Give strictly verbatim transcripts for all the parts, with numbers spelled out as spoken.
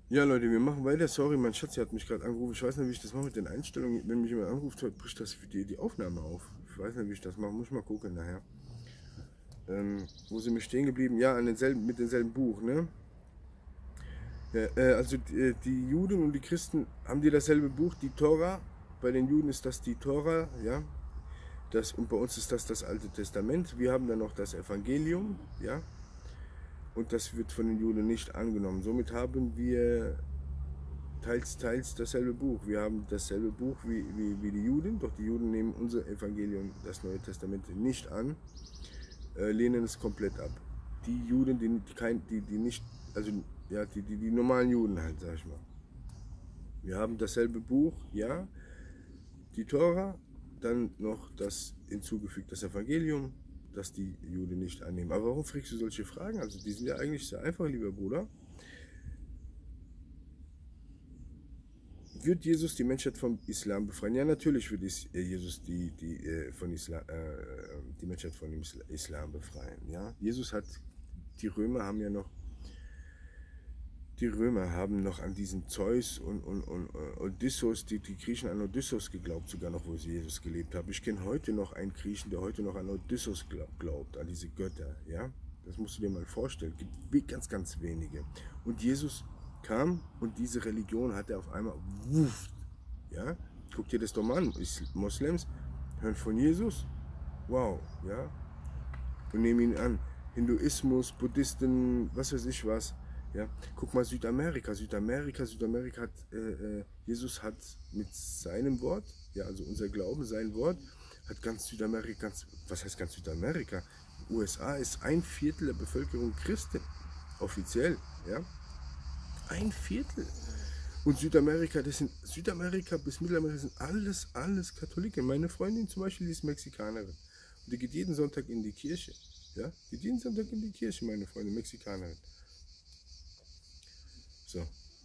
Ja, Leute, wir machen weiter. Sorry, mein Schatz hat mich gerade angerufen. Ich weiß nicht, wie ich das mache mit den Einstellungen. Wenn mich jemand anruft, heute bricht das die, die Aufnahme auf. Ich weiß nicht, wie ich das mache. Muss ich mal gucken nachher. Ähm, wo sind wir stehen geblieben? Ja, an denselben, mit demselben Buch, ne? Ja, äh, also die, äh, die Juden und die Christen haben die dasselbe Buch, die Tora. Bei den Juden ist das die Tora, ja. Das, und bei uns ist das das Alte Testament. Wir haben dann noch das Evangelium, ja. Und das wird von den Juden nicht angenommen. Somit haben wir teils, teils dasselbe Buch. Wir haben dasselbe Buch wie, wie, wie die Juden, doch die Juden nehmen unser Evangelium, das Neue Testament, nicht an, äh, lehnen es komplett ab. Die Juden, die, die, kein, die, die nicht, also ja, die, die, die normalen Juden halt, sag ich mal. Wir haben dasselbe Buch, ja, die Tora, dann noch das hinzugefügt, das Evangelium, das die Juden nicht annehmen. Aber warum fragst du solche Fragen? Also die sind ja eigentlich sehr einfach, lieber Bruder. Wird Jesus die Menschheit vom Islam befreien? Ja, natürlich wird Jesus die, die, äh, von Islam, äh, die Menschheit von dem Islam befreien. Ja? Jesus hat, die Römer haben ja noch, die Römer haben noch an diesen Zeus und, und, und Odysseus, die, die Griechen an Odysseus geglaubt, sogar noch, wo Jesus gelebt hat. Ich kenne heute noch einen Griechen, der heute noch an Odysseus glaubt, an diese Götter. Ja? Das musst du dir mal vorstellen. Es gibt ganz, ganz wenige. Und Jesus kam und diese Religion hat er auf einmal, wuff, ja, guck dir das doch mal an, Moslems hören von Jesus, wow, ja, und nehmen ihn an, Hinduismus, Buddhisten, was weiß ich was, ja, guck mal Südamerika, Südamerika, Südamerika hat, äh, Jesus hat mit seinem Wort, ja, also unser Glauben, sein Wort, hat ganz Südamerika, ganz, was heißt ganz Südamerika, U S A ist ein Viertel der Bevölkerung Christen, offiziell, ja, ein Viertel. Und Südamerika, das sind Südamerika bis Mittelamerika sind alles, alles Katholiken. Meine Freundin zum Beispiel, die ist Mexikanerin. Und die geht jeden Sonntag in die Kirche. Ja, geht jeden Sonntag in die Kirche, meine Freundin, Mexikanerin. So.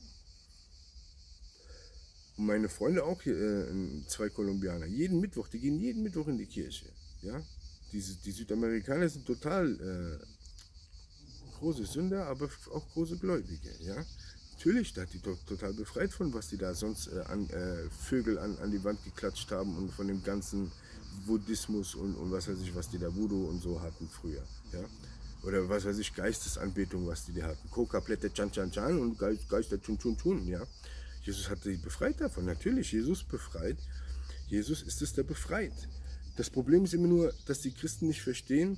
Und meine Freunde auch hier, äh, zwei Kolumbianer. Jeden Mittwoch, die gehen jeden Mittwoch in die Kirche. Ja, Diese, die Südamerikaner sind total äh, große Sünder, aber auch große Gläubige. Ja. Natürlich, da hat die doch total befreit von, was die da sonst äh, an äh, Vögel an, an die Wand geklatscht haben und von dem ganzen Buddhismus und, und was weiß ich, was die da Voodoo und so hatten früher. Ja? Oder was weiß ich, Geistesanbetung, was die da hatten. Coca-Plätte, Chan Chan Chan und Geist, Geister Chun Chun Chun. Ja? Jesus hat die befreit davon. Natürlich, Jesus befreit. Jesus ist es, der befreit. Das Problem ist immer nur, dass die Christen nicht verstehen,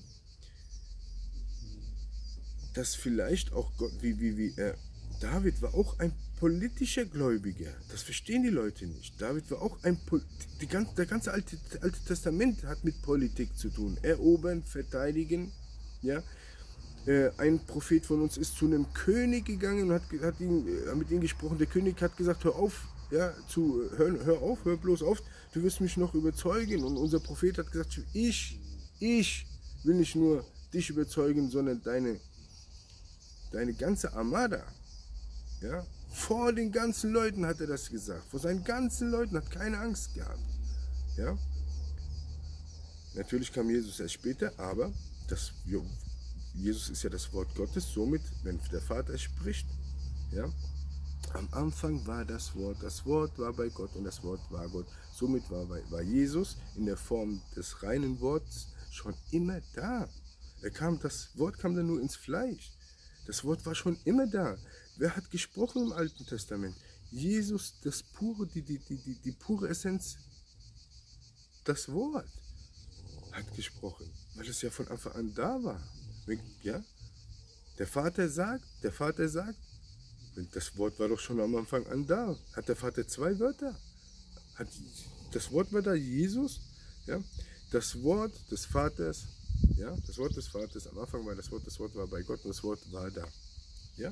dass vielleicht auch Gott, wie, wie, wie, äh, David war auch ein politischer Gläubiger. Das verstehen die Leute nicht. David war auch ein, die ganze, der ganze Alte, Alte Testament hat mit Politik zu tun. Erobern, verteidigen, ja. Äh, ein Prophet von uns ist zu einem König gegangen und hat, hat ihn, äh, mit ihm gesprochen. Der König hat gesagt, hör auf, ja, zu, hör, hör auf, hör bloß auf, du wirst mich noch überzeugen. Und unser Prophet hat gesagt, ich, ich will nicht nur dich überzeugen, sondern deine, deine ganze Armada. Ja, vor den ganzen Leuten hat er das gesagt. Vor seinen ganzen Leuten, hat keine Angst gehabt. Ja? Natürlich kam Jesus erst später, aber das, Jesus ist ja das Wort Gottes. Somit, wenn der Vater spricht, ja, am Anfang war das Wort, das Wort war bei Gott und das Wort war Gott. Somit war, war Jesus in der Form des reinen Wortes schon immer da. Er kam, das Wort kam dann nur ins Fleisch. Das Wort war schon immer da. Wer hat gesprochen im Alten Testament? Jesus, das pure, die, die, die, die, die pure Essenz, das Wort hat gesprochen, weil es ja von Anfang an da war. Ja? Der Vater sagt, der Vater sagt, das Wort war doch schon am Anfang an da. Hat der Vater zwei Wörter? Hat, das Wort war da, Jesus, ja? Das Wort des Vaters, ja? Das Wort des Vaters, am Anfang war das Wort, das Wort war bei Gott und das Wort war da. Ja?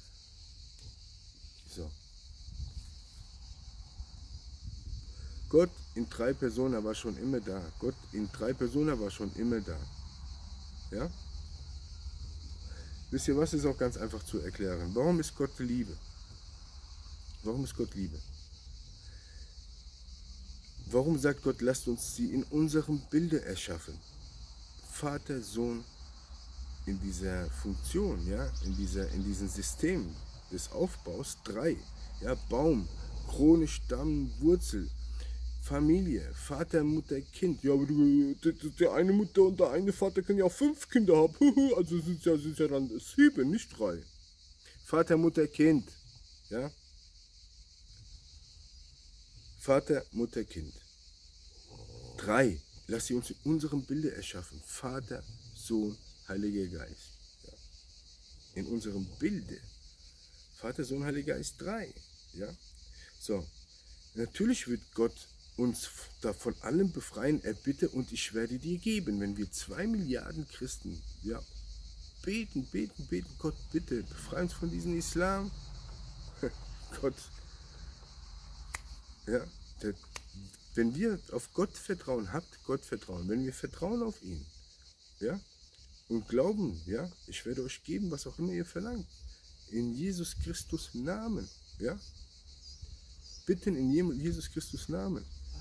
So. Gott in drei Personen war schon immer da. Gott in drei Personen war schon immer da. Ja? Wisst ihr was, ist auch ganz einfach zu erklären. Warum ist Gott Liebe? Warum ist Gott Liebe? Warum sagt Gott, lasst uns sie in unserem Bilde erschaffen? Vater, Sohn in dieser Funktion, ja, in, dieser, in diesem System des Aufbaus drei. Ja, Baum, Krone, Stamm, Wurzel, Familie, Vater, Mutter, Kind. Ja, aber du, der, der eine Mutter und der eine Vater können ja auch fünf Kinder haben. Also sind es ja, sind's ja dann sieben, nicht drei. Vater, Mutter, Kind. Ja? Vater, Mutter, Kind. Drei. Lass sie uns in unserem Bilde erschaffen. Vater, Sohn, Heiliger Geist. Ja. In unserem Bilde. Vater, Sohn, Heiliger Geist. Drei. Ja. So. Natürlich wird Gott uns da von allem befreien. Er bitte und ich werde dir geben. Wenn wir zwei Milliarden Christen, ja, beten, beten, beten, Gott, bitte, befreie uns von diesem Islam. Gott, ja, der, wenn wir auf Gott vertrauen, habt Gott vertrauen, wenn wir vertrauen auf ihn, ja, und glauben, ja, ich werde euch geben, was auch immer ihr verlangt, in Jesus Christus Namen, ja, bitten in Jesus Christus Namen,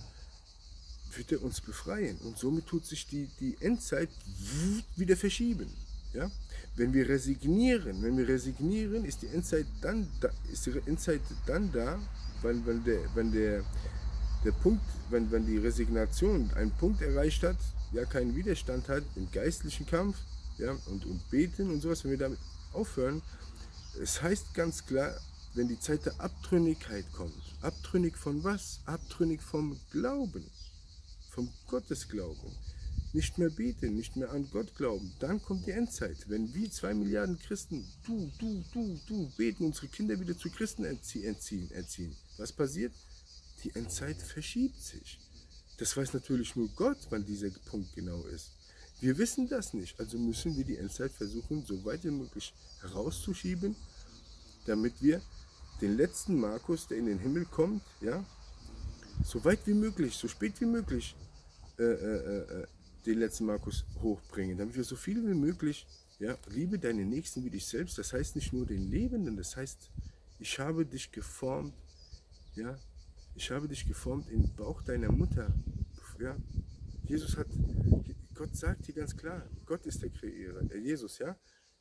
wird er uns befreien und somit tut sich die, die Endzeit wieder verschieben, ja, wenn wir resignieren, wenn wir resignieren, ist die Endzeit dann da, ist die Endzeit dann da, wenn, wenn der, wenn der Der Punkt, wenn, wenn die Resignation einen Punkt erreicht hat, ja keinen Widerstand hat im geistlichen Kampf, ja, und, und beten und sowas, wenn wir damit aufhören, es heißt ganz klar, wenn die Zeit der Abtrünnigkeit kommt, abtrünnig von was? Abtrünnig vom Glauben, vom Gottesglauben, nicht mehr beten, nicht mehr an Gott glauben, dann kommt die Endzeit. Wenn wir zwei Milliarden Christen, du, du, du, du, beten, unsere Kinder wieder zu Christen erziehen, erziehen, was passiert? Die Endzeit verschiebt sich. Das weiß natürlich nur Gott, wann dieser Punkt genau ist. Wir wissen das nicht, also müssen wir die Endzeit versuchen, so weit wie möglich herauszuschieben, damit wir den letzten Markus, der in den Himmel kommt, ja, so weit wie möglich, so spät wie möglich, äh, äh, äh, den letzten Markus hochbringen, damit wir so viel wie möglich, ja, liebe deine Nächsten wie dich selbst, das heißt nicht nur den Lebenden, das heißt, ich habe dich geformt, ja, ich habe dich geformt im Bauch deiner Mutter. Ja? Jesus hat, Gott sagt hier ganz klar, Gott ist der Kreierer, äh Jesus, ja?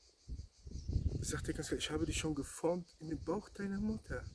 Das sagt er ganz klar, ich habe dich schon geformt in dem Bauch deiner Mutter.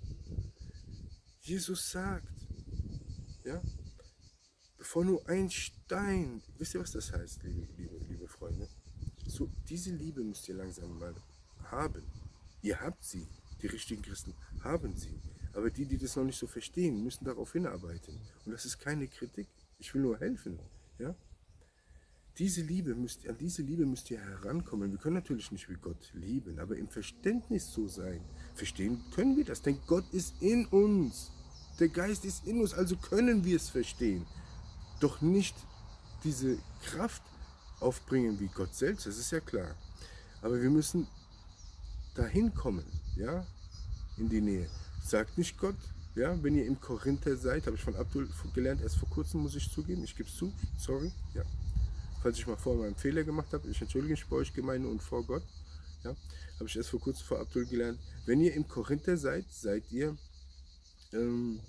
Jesus sagt, ja, bevor nur ein Stein, wisst ihr, was das heißt, liebe, liebe, liebe Freunde? So, diese Liebe müsst ihr langsam mal haben. Ihr habt sie, die richtigen Christen haben sie. Aber die, die das noch nicht so verstehen, müssen darauf hinarbeiten. Und das ist keine Kritik. Ich will nur helfen. Ja? Diese Liebe müsst, an diese Liebe müsst ihr herankommen. Wir können natürlich nicht wie Gott lieben, aber im Verständnis so sein. Verstehen können wir das, denn Gott ist in uns. Der Geist ist in uns, also können wir es verstehen. Doch nicht diese Kraft aufbringen wie Gott selbst, das ist ja klar. Aber wir müssen dahin kommen, ja, in die Nähe. Sagt nicht Gott, ja, wenn ihr im Korinther seid, habe ich von Abdul gelernt, erst vor kurzem, muss ich zugeben, ich gebe es zu, sorry, ja. Falls ich mal vorher einen Fehler gemacht habe, ich entschuldige mich bei euch Gemeinde und vor Gott, ja, habe ich erst vor kurzem vor Abdul gelernt, wenn ihr im Korinther seid, seid ihr ähm,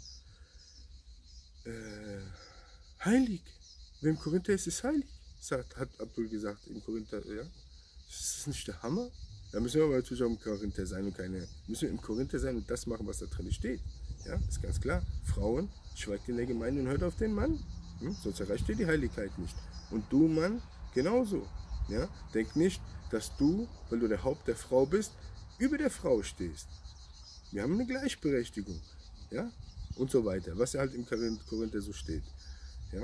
äh, heilig. Wer im Korinther ist, ist heilig, sagt, hat Abdul gesagt, im Korinther, ja. Ist das nicht der Hammer? Da müssen wir aber natürlich auch im Korinther sein und keine, müssen wir im Korinther sein und das machen, was da drin steht. Ja, ist ganz klar. Frauen, schweigt in der Gemeinde und hört auf den Mann. Hm? Sonst erreicht ihr die Heiligkeit nicht. Und du, Mann, genauso. Ja? Denk nicht, dass du, weil du der Haupt der Frau bist, über der Frau stehst. Wir haben eine Gleichberechtigung. Ja? Und so weiter. Was ja halt im Korinther so steht. Ja?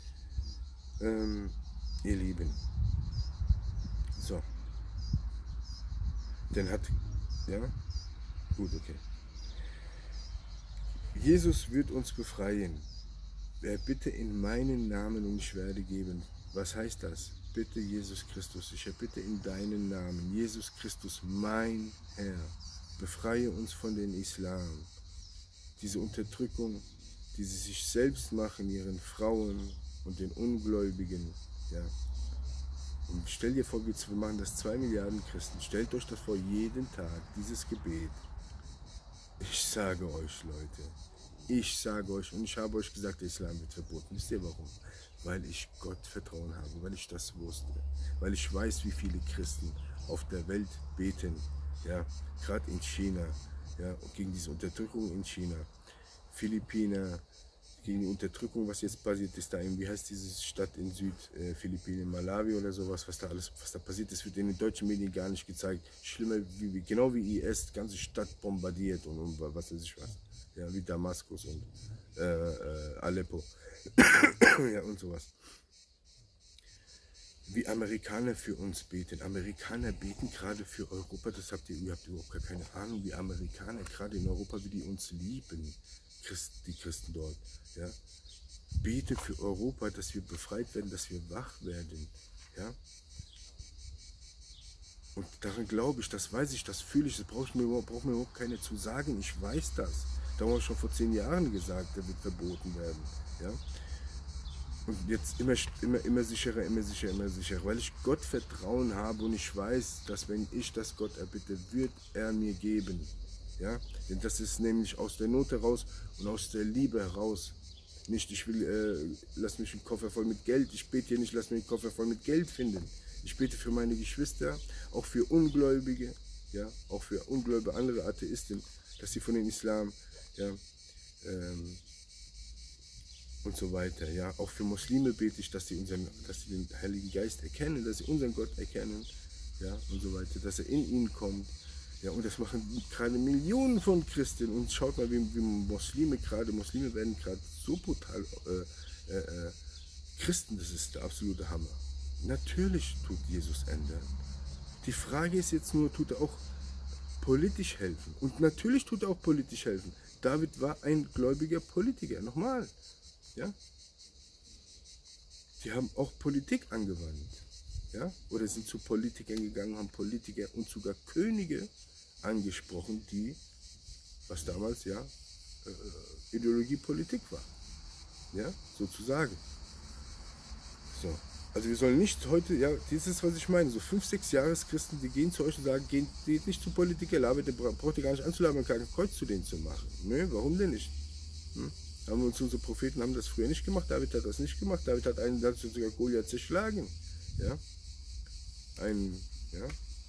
Ähm, ihr Lieben. So. Dann hat, ja, gut, okay. Jesus wird uns befreien. Wer bitte in meinen Namen und ich werde geben. Was heißt das? Bitte Jesus Christus, ich erbitte in deinen Namen. Jesus Christus, mein Herr, befreie uns von den Islam. Diese Unterdrückung, die sie sich selbst machen, ihren Frauen und den Ungläubigen, ja. Und stell dir vor, wir machen das zwei Milliarden Christen. Stellt euch das vor, jeden Tag, dieses Gebet. Ich sage euch, Leute, ich sage euch, und ich habe euch gesagt, der Islam wird verboten. Wisst ihr warum? Weil ich Gott Vertrauen habe, weil ich das wusste. Weil ich weiß, wie viele Christen auf der Welt beten. Ja, gerade in China, ja, gegen diese Unterdrückung in China, Philippinen, gegen die Unterdrückung, was jetzt passiert ist da in, wie heißt diese Stadt in Südphilippinen, Malawi oder sowas, was da alles, was da passiert ist, wird in den deutschen Medien gar nicht gezeigt. Schlimmer, wie, wie, genau wie I S, die ganze Stadt bombardiert und, und was weiß ich was. Ja, wie Damaskus und äh, äh, Aleppo. Ja, und sowas. Wie Amerikaner für uns beten. Amerikaner beten gerade für Europa, das habt ihr, ihr habt überhaupt gar keine Ahnung, wie Amerikaner gerade in Europa, wie die uns lieben, Christ, die Christen dort. Ja. Betet für Europa, dass wir befreit werden, dass wir wach werden. Ja. Und daran glaube ich, das weiß ich, das fühle ich, das braucht mir, braucht mir überhaupt keiner zu sagen, ich weiß das. Da haben wir schon vor zehn Jahren gesagt, der wird verboten werden. Ja. Und jetzt immer, immer, immer sicherer, immer sicherer, immer sicherer, weil ich Gott Vertrauen habe und ich weiß, dass wenn ich das Gott erbitte, wird er mir geben. Ja? Denn das ist nämlich aus der Not heraus und aus der Liebe heraus. Nicht, ich will, äh, lass mich einen Koffer voll mit Geld, ich bete hier nicht, lass mich einen Koffer voll mit Geld finden. Ich bete für meine Geschwister, auch für Ungläubige, ja? Auch für Ungläubige, andere Atheisten, dass sie von dem Islam, ja, ähm, und so weiter, ja. Auch für Muslime bete ich, dass sie, unseren, dass sie den Heiligen Geist erkennen, dass sie unseren Gott erkennen, ja, und so weiter, dass er in ihnen kommt, ja. Und das machen gerade Millionen von Christen. Und schaut mal, wie, wie Muslime gerade, Muslime werden gerade so brutal äh, äh, äh, Christen, das ist der absolute Hammer. Natürlich tut Jesus ändern. Die Frage ist jetzt nur, tut er auch politisch helfen? Und natürlich tut er auch politisch helfen. David war ein gläubiger Politiker, nochmal. Ja? Die haben auch Politik angewandt, ja? Oder sind zu Politikern gegangen, haben Politiker und sogar Könige angesprochen, die, was damals ja äh, Ideologie Politik war, ja, sozusagen. So. Also wir sollen nicht heute, ja, das ist, was ich meine, so fünf, sechs Jahreschristen, die gehen zu euch und sagen, geht, geht nicht zu Politiker, labert, braucht ihr gar nicht anzulabern, kein Kreuz zu denen zu machen. Nö, warum denn nicht? Hm? Haben uns unsere Propheten haben das früher nicht gemacht, David hat das nicht gemacht, David hat einen dazu sogar Goliath zerschlagen. Ja? Ein, ja?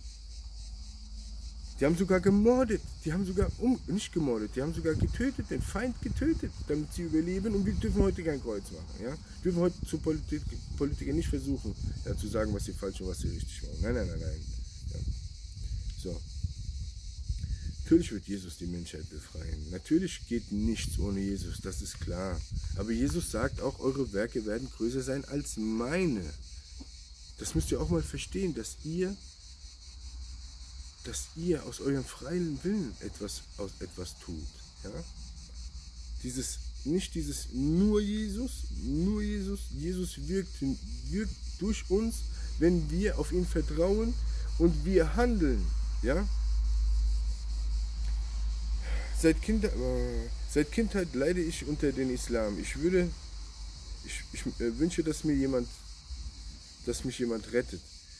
Die haben sogar gemordet, die haben sogar, um, nicht gemordet, die haben sogar getötet, den Feind getötet, damit sie überleben, und wir dürfen heute kein Kreuz machen. Ja? Wir dürfen heute zu Politik, Politiker nicht versuchen, ja, zu sagen, was sie falsch und was sie richtig machen. Nein, nein, nein, nein. Ja. So. Natürlich wird Jesus die Menschheit befreien. Natürlich geht nichts ohne Jesus, das ist klar. Aber Jesus sagt auch, eure Werke werden größer sein als meine. Das müsst ihr auch mal verstehen, dass ihr, dass ihr aus eurem freien Willen etwas, aus etwas tut. Ja? Dieses, nicht dieses nur Jesus, nur Jesus. Jesus wirkt, wirkt durch uns, wenn wir auf ihn vertrauen und wir handeln. Ja? Seit, kind, äh, seit Kindheit leide ich unter den Islam. Ich würde, ich, ich äh, wünsche, dass mir jemand, dass mich jemand rettet.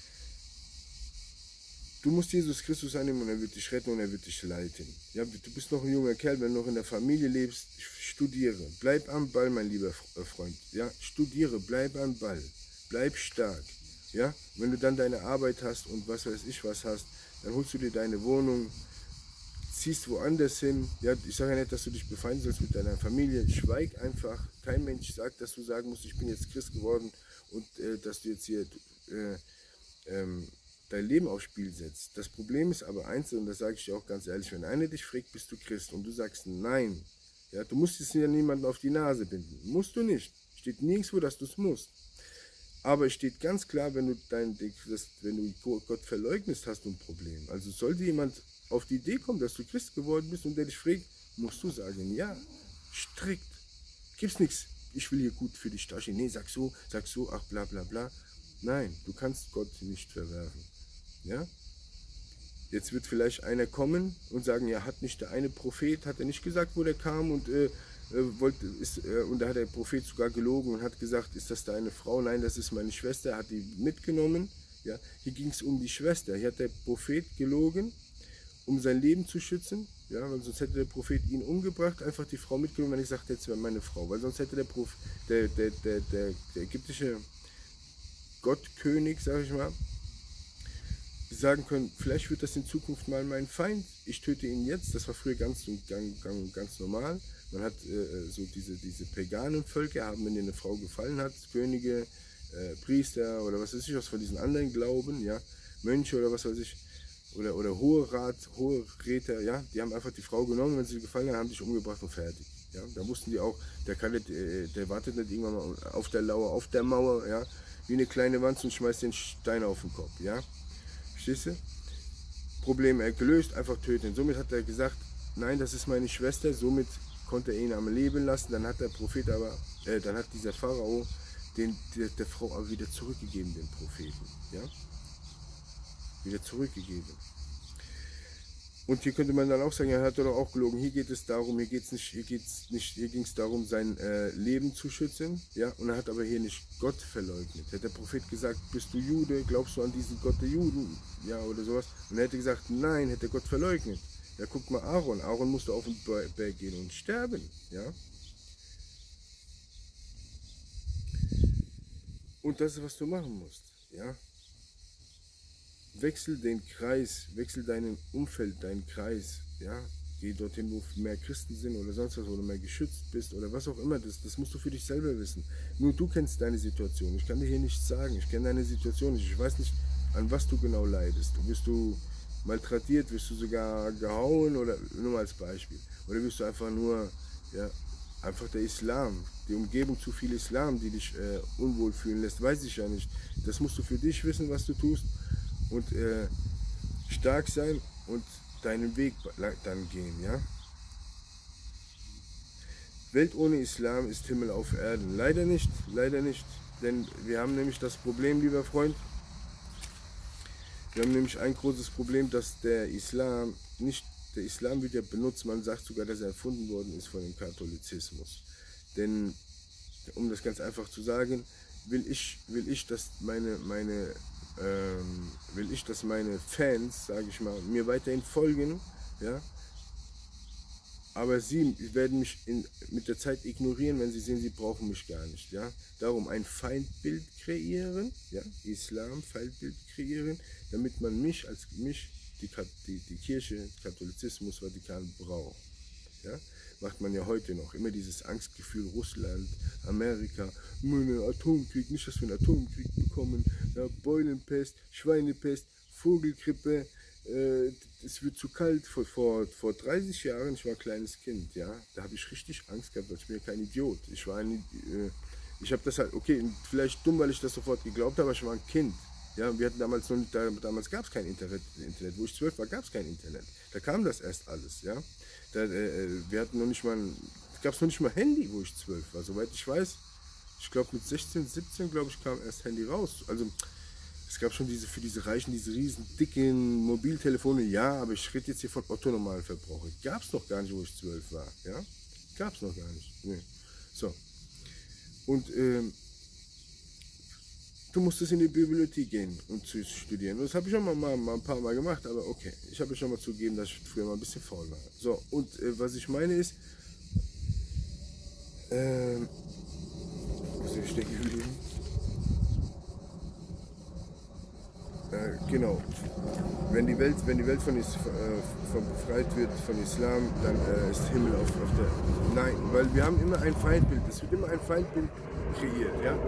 Du musst Jesus Christus annehmen und er wird dich retten und er wird dich leiten. Ja, du bist noch ein junger Kerl, wenn du noch in der Familie lebst, studiere. Bleib am Ball, mein lieber Freund. Ja, studiere, bleib am Ball. Bleib stark. Ja, wenn du dann deine Arbeit hast und was weiß ich was hast, dann holst du dir deine Wohnung, ziehst woanders hin. Ja, ich sage ja nicht, dass du dich befeinden sollst mit deiner Familie. Schweig einfach. Kein Mensch sagt, dass du sagen musst, ich bin jetzt Christ geworden und äh, dass du jetzt hier äh, ähm, dein Leben aufs Spiel setzt. Das Problem ist aber eins, und das sage ich dir auch ganz ehrlich, wenn einer dich fragt, bist du Christ, und du sagst nein, ja, du musst es ja niemanden auf die Nase binden. Musst du nicht. Steht nirgendwo, dass du es musst. Aber es steht ganz klar, wenn du, dein, das, wenn du Gott verleugnest, hast du ein Problem. Also sollte jemand auf die Idee kommen, dass du Christ geworden bist und der dich fragt, musst du sagen, ja, strikt. Gibt's nichts, ich will hier gut für dich dastehen. Nee, sag so, sag so, ach bla bla bla. Nein, du kannst Gott nicht verwerfen. Ja? Jetzt wird vielleicht einer kommen und sagen, ja, hat nicht der eine Prophet, hat er nicht gesagt, wo der kam, und äh, wollte, ist, äh, und da hat der Prophet sogar gelogen und hat gesagt, ist das deine Frau? Nein, das ist meine Schwester, er hat die mitgenommen. Ja? Hier ging es um die Schwester. Hier hat der Prophet gelogen, um sein Leben zu schützen, ja, weil sonst hätte der Prophet ihn umgebracht, einfach die Frau mitgenommen, wenn ich sagte, jetzt wäre meine Frau, weil sonst hätte der, Prof, der, der, der, der, der ägyptische Gottkönig, sag ich mal, sagen können, vielleicht wird das in Zukunft mal mein Feind, ich töte ihn jetzt. Das war früher ganz, ganz, ganz normal. Man hat äh, so diese, diese paгаnen Völker, haben, wenn dir eine Frau gefallen hat, Könige, äh, Priester oder was weiß ich, was von diesen anderen Glauben, ja, Mönche oder was weiß ich, oder, oder hohe Rat, hohe Räter, ja, die haben einfach die Frau genommen, wenn sie gefallen hat, haben dich umgebracht und fertig. Ja, da wussten die auch, der, kann nicht, äh, der wartet nicht irgendwann mal auf der Lauer, auf der Mauer, ja, wie eine kleine Wanze und schmeißt den Stein auf den Kopf, ja. Verstehst du? Problem gelöst, einfach töten. Somit hat er gesagt, nein, das ist meine Schwester, somit konnte er ihn am Leben lassen. Dann hat der Prophet aber, äh, dann hat dieser Pharao den, der, der Frau aber wieder zurückgegeben, den Propheten. Ja? Wieder zurückgegeben. Und hier könnte man dann auch sagen, er hat doch auch gelogen. Hier geht es darum, hier geht's nicht, hier geht's nicht, hier ging es darum, sein äh, Leben zu schützen. Ja, und er hat aber hier nicht Gott verleugnet. Hätte der Prophet gesagt, bist du Jude, glaubst du an diesen Gott der Juden, ja oder sowas? Und er hätte gesagt, nein, hätte Gott verleugnet. Ja, guck mal Aaron. Aaron musste auf den Berg gehen und sterben. Ja. Und das ist, was du machen musst. Ja. Wechsel den Kreis, wechsel dein Umfeld, deinen Kreis, ja, geh dorthin, wo mehr Christen sind oder sonst was, oder mehr geschützt bist oder was auch immer, das, das musst du für dich selber wissen. Nur du kennst deine Situation, ich kann dir hier nichts sagen, ich kenne deine Situation nicht, ich weiß nicht, an was du genau leidest. Wirst du malträtiert, wirst du sogar gehauen oder, nur mal als Beispiel, oder wirst du einfach nur, ja, einfach der Islam, die Umgebung zu viel Islam, die dich äh, unwohl fühlen lässt, weiß ich ja nicht. Das musst du für dich wissen, was du tust. Und äh, stark sein und deinen Weg dann gehen, ja. Welt ohne Islam ist Himmel auf Erden. Leider nicht, leider nicht, denn wir haben nämlich das Problem, lieber Freund, wir haben nämlich ein großes Problem, dass der Islam nicht, der Islam wird ja benutzt, man sagt sogar, dass er erfunden worden ist von dem Katholizismus. Denn, um das ganz einfach zu sagen, will ich, will ich, dass meine, meine Ähm, will ich, dass meine Fans, sage ich mal, mir weiterhin folgen, ja, aber sie werden mich in, mit der Zeit ignorieren, wenn sie sehen, sie brauchen mich gar nicht, ja. Darum ein Feindbild kreieren, ja, Islam, Feindbild kreieren, damit man mich als mich, die, die, die Kirche, Katholizismus, Vatikan braucht, ja. Macht man ja heute noch, immer dieses Angstgefühl, Russland, Amerika, einen Atomkrieg, nicht, dass wir einen Atomkrieg bekommen, ja, Beulenpest, Schweinepest, Vogelgrippe, äh, es wird zu kalt. Vor, vor, vor dreißig Jahren, ich war ein kleines Kind, ja, da habe ich richtig Angst gehabt, weil ich bin ja kein Idiot. Ich war ein, äh, ich habe das halt, okay, vielleicht dumm, weil ich das sofort geglaubt habe, aber ich war ein Kind. Ja, wir hatten damals noch nicht, damals gab es kein Internet, Internet, wo ich zwölf war, gab es kein Internet. Da kam das erst alles, ja. Da, äh, wir hatten noch nicht mal, gab es noch nicht mal Handy, wo ich zwölf war, soweit ich weiß. Ich glaube mit sechzehn, siebzehn, glaube ich, kam erst Handy raus. Also es gab schon diese, für diese Reichen, diese riesen dicken Mobiltelefone, ja, aber ich rede jetzt hier von Otto-Normalverbraucher. Gab es noch gar nicht, wo ich zwölf war, ja. Gab es noch gar nicht, nee. So. Und, ähm, du musstest in die Bibliothek gehen und zu studieren. Das habe ich schon mal, mal, mal ein paar Mal gemacht, aber okay. Ich habe schon mal zugegeben, dass ich früher mal ein bisschen faul war. So, und äh, was ich meine ist, ähm, wo ist ich stecken geblieben? Äh, genau. Wenn die Welt, wenn die Welt von, äh, von befreit wird von Islam, dann äh, ist Himmel auf, auf der... Nein, weil wir haben immer ein Feindbild. Es wird immer ein Feindbild kreiert, ja?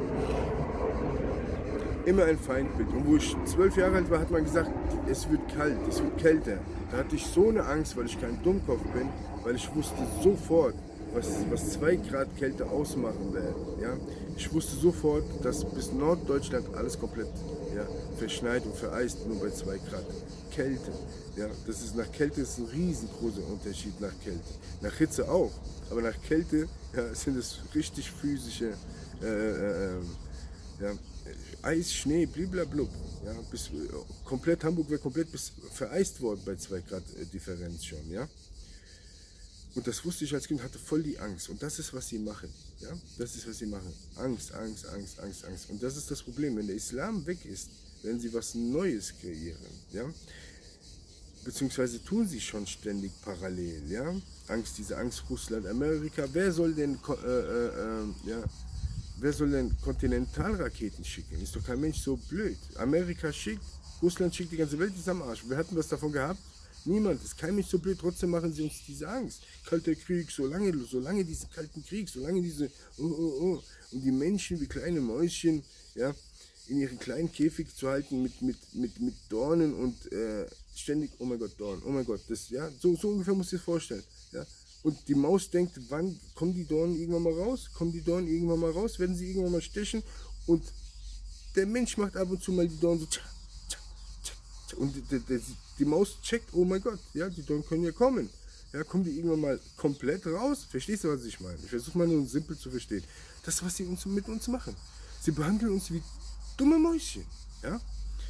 Immer ein Feindbild. Und wo ich zwölf Jahre alt war, hat man gesagt, es wird kalt, es wird kälter. Da hatte ich so eine Angst, weil ich kein Dummkopf bin, weil ich wusste sofort, was, was zwei Grad Kälte ausmachen werden. Ja? Ich wusste sofort, dass bis Norddeutschland alles komplett, ja, verschneit und vereist, nur bei zwei Grad Kälte. Ja? Das ist, nach Kälte ist ein riesengroßer Unterschied nach Kälte. Nach Hitze auch, aber nach Kälte, ja, sind es richtig physische äh, äh, äh, ja, Eis, Schnee, bliblablub. Ja, bis, äh, komplett Hamburg wäre komplett bis vereist worden bei zwei Grad äh, Differenz schon. Ja? Und das wusste ich als Kind, hatte voll die Angst. Und das ist, was sie machen. Ja? Das ist, was sie machen. Angst, Angst, Angst, Angst, Angst. Und das ist das Problem. Wenn der Islam weg ist, werden sie was Neues kreieren. Ja? Beziehungsweise tun sie schon ständig parallel. Ja? Angst, diese Angst, Russland, Amerika. Wer soll denn... Äh, äh, äh, ja, Wer soll denn Kontinentalraketen schicken? Ist doch kein Mensch so blöd. Amerika schickt, Russland schickt die ganze Welt ist am Arsch. Wir hatten was davon gehabt? Niemand. Es ist kein Mensch so blöd. Trotzdem machen sie uns diese Angst. Kalter Krieg, solange, solange diesen kalten Krieg, solange diese, oh, oh, oh. Und die Menschen wie kleine Mäuschen, ja, in ihren kleinen Käfig zu halten mit, mit, mit, mit Dornen und äh, ständig, oh mein Gott, Dornen, oh mein Gott, das, ja, so, so ungefähr musst du dir das vorstellen, ja. Und die Maus denkt, wann kommen die Dornen irgendwann mal raus? Kommen die Dornen irgendwann mal raus? Werden sie irgendwann mal stechen? Und der Mensch macht ab und zu mal die Dornen so, tschak, tschak, tschak, tschak. Und die, die, die Maus checkt, oh mein Gott, ja, die Dornen können ja kommen. Ja, kommen die irgendwann mal komplett raus? Verstehst du, was ich meine? Ich versuche mal nur simpel zu verstehen. Das ist, was sie uns, mit uns machen. Sie behandeln uns wie dumme Mäuschen, ja?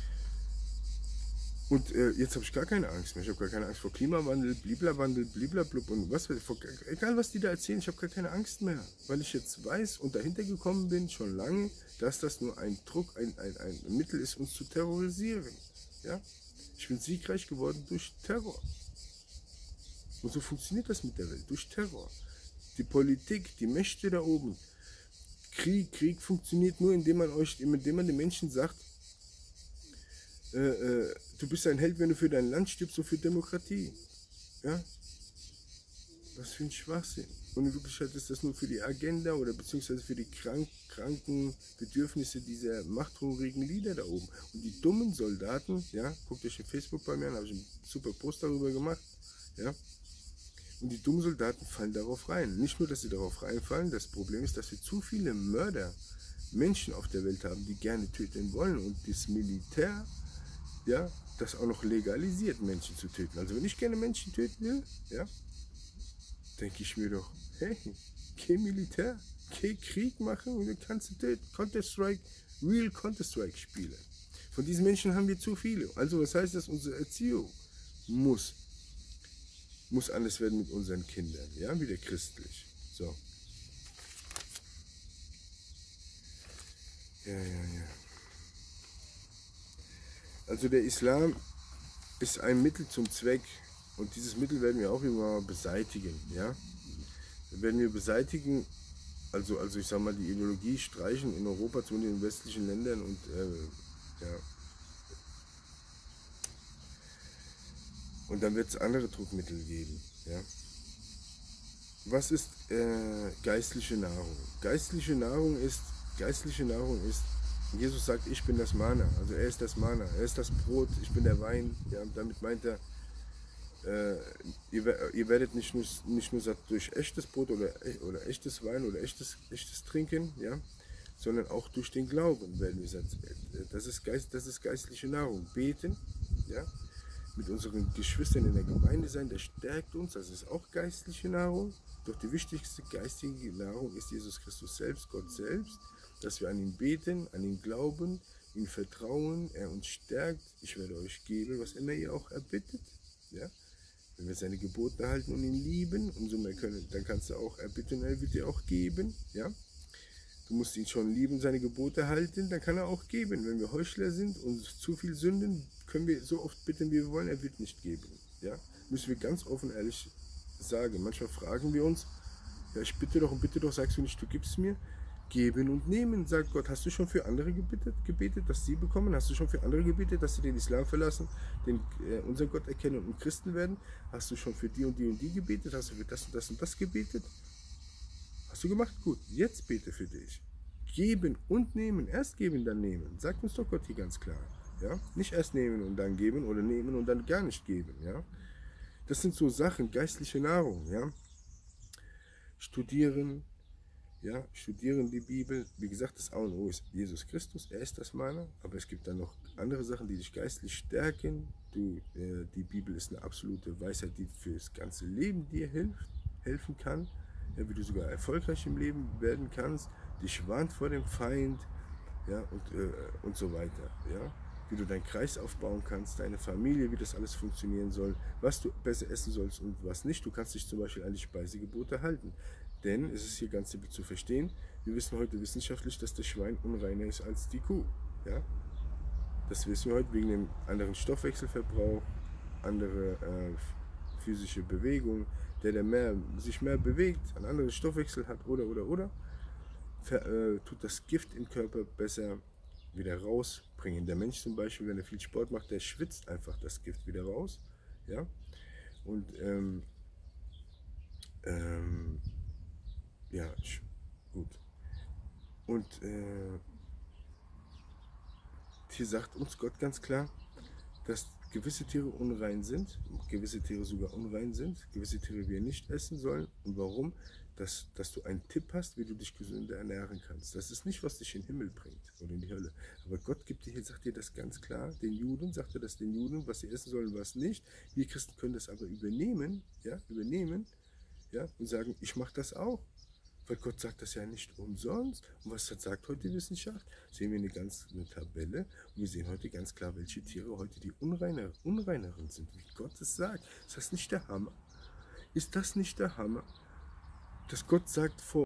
Und äh, jetzt habe ich gar keine Angst mehr. Ich habe gar keine Angst vor Klimawandel, Bliblawandel, Bliblablub und was, vor, egal was die da erzählen, ich habe gar keine Angst mehr, weil ich jetzt weiß und dahinter gekommen bin, schon lange, dass das nur ein Druck, ein, ein, ein Mittel ist, uns zu terrorisieren, ja? Ich bin siegreich geworden durch Terror. Und so funktioniert das mit der Welt, durch Terror. Die Politik, die Mächte da oben. Krieg, Krieg funktioniert nur, indem man euch, indem man den Menschen sagt, äh, äh, du bist ein Held, wenn du für dein Land stirbst und für Demokratie. Ja? Was für ein Schwachsinn. Und in Wirklichkeit ist das nur für die Agenda oder beziehungsweise für die krank, kranken Bedürfnisse dieser machthungrigen Lieder da oben. Und die dummen Soldaten, ja, guckt euch in Facebook bei mir an, habe ich einen super Post darüber gemacht, ja. Und die dummen Soldaten fallen darauf rein. Nicht nur, dass sie darauf reinfallen, das Problem ist, dass wir zu viele Mörder, Menschen auf der Welt haben, die gerne töten wollen. Und das Militär, ja, das auch noch legalisiert, Menschen zu töten. Also wenn ich gerne Menschen töten will, ja, denke ich mir doch, hey, geh Militär, geh Krieg machen und dann kannst du töten. Counter-Strike, Real Counter-Strike spielen. Von diesen Menschen haben wir zu viele. Also was heißt das? Unsere Erziehung muss muss anders werden mit unseren Kindern, ja, wieder christlich. So. Ja, ja, ja. Also der Islam ist ein Mittel zum Zweck und dieses Mittel werden wir auch irgendwann mal beseitigen, ja. Werden wir beseitigen, also, also ich sag mal, die Ideologie streichen in Europa, zumindest in den westlichen Ländern und, äh, ja. Und dann wird es andere Druckmittel geben. Ja. Was ist äh, geistliche Nahrung? Geistliche Nahrung ist, geistliche Nahrung ist, Jesus sagt, ich bin das Mana. Also er ist das Mana, er ist das Brot, ich bin der Wein. Ja, damit meint er, äh, ihr, ihr werdet nicht nur, nicht nur satt durch echtes Brot oder, oder echtes Wein oder echtes, echtes Trinken, ja, sondern auch durch den Glauben werden wir satt. Das ist, Geist, das ist geistliche Nahrung. Beten, ja. Mit unseren Geschwistern in der Gemeinde sein, das stärkt uns, das ist auch geistliche Nahrung. Doch die wichtigste geistige Nahrung ist Jesus Christus selbst, Gott selbst, dass wir an ihn beten, an ihn glauben, ihm vertrauen, er uns stärkt. Ich werde euch geben, was immer ihr auch erbittet. Ja? Wenn wir seine Gebote halten und ihn lieben, umso mehr können, dann kannst du auch erbitten, er wird dir auch geben. Ja? Du musst ihn schon lieben, seine Gebote halten, dann kann er auch geben. Wenn wir Heuchler sind und zu viel sünden, können wir so oft bitten, wie wir wollen, er wird nicht geben. Ja? Müssen wir ganz offen ehrlich sagen. Manchmal fragen wir uns, ja, ich bitte doch und bitte doch, sagst du nicht, du gibst mir. Geben und nehmen, sagt Gott. Hast du schon für andere gebetet, gebetet, dass sie bekommen? Hast du schon für andere gebetet, dass sie den Islam verlassen, den, äh, unser Gott erkennen und Christen werden? Hast du schon für die und die und die gebetet? Hast du für das und das und das gebetet? Hast du gemacht? Gut, jetzt bete für dich. Geben und nehmen, erst geben, dann nehmen. Sagt uns doch Gott hier ganz klar. Ja? Nicht erst nehmen und dann geben oder nehmen und dann gar nicht geben. Ja? Das sind so Sachen, geistliche Nahrung. Ja? Studieren, ja? Studieren die Bibel. Wie gesagt, das A und O ist Jesus Christus, er ist das Mana. Aber es gibt dann noch andere Sachen, die dich geistlich stärken. Du, äh, die Bibel ist eine absolute Weisheit, die für das ganze Leben dir hilft, helfen kann. Ja, wie du sogar erfolgreich im Leben werden kannst. Dich warnt vor dem Feind, ja, und, äh, und so weiter. Ja? Wie du deinen Kreis aufbauen kannst, deine Familie, wie das alles funktionieren soll, was du besser essen sollst und was nicht. Du kannst dich zum Beispiel an die Speisegebote halten. Denn es ist hier ganz simpel zu verstehen, wir wissen heute wissenschaftlich, dass das Schwein unreiner ist als die Kuh. Ja? Das wissen wir heute wegen dem anderen Stoffwechselverbrauch, andere äh, physische Bewegung. Der, der mehr, sich mehr bewegt, einen anderen Stoffwechsel hat oder, oder, oder, ver, äh, tut das Gift im Körper besser wieder rausbringen. Der Mensch zum Beispiel, wenn er viel Sport macht, der schwitzt einfach das Gift wieder raus. Ja? Und ähm, ähm, ja, gut. Und äh, hier sagt uns Gott ganz klar, dass gewisse Tiere unrein sind, gewisse Tiere sogar unrein sind, gewisse Tiere wir nicht essen sollen. Und warum? Dass, dass du einen Tipp hast, wie du dich gesünder ernähren kannst. Das ist nicht, was dich in den Himmel bringt oder in die Hölle. Aber Gott gibt dir, sagt dir das ganz klar. Den Juden sagt er das den Juden, was sie essen sollen, was nicht. Wir Christen können das aber übernehmen, ja, übernehmen, ja, und sagen, ich mache das auch. Weil Gott sagt das ja nicht umsonst. Und was das sagt heute die Wissenschaft? Sehen wir eine ganz eine Tabelle und wir sehen heute ganz klar, welche Tiere heute die unreiner, unreineren sind, wie Gott es sagt. Ist das nicht der Hammer? Ist das nicht der Hammer? Dass Gott sagt vor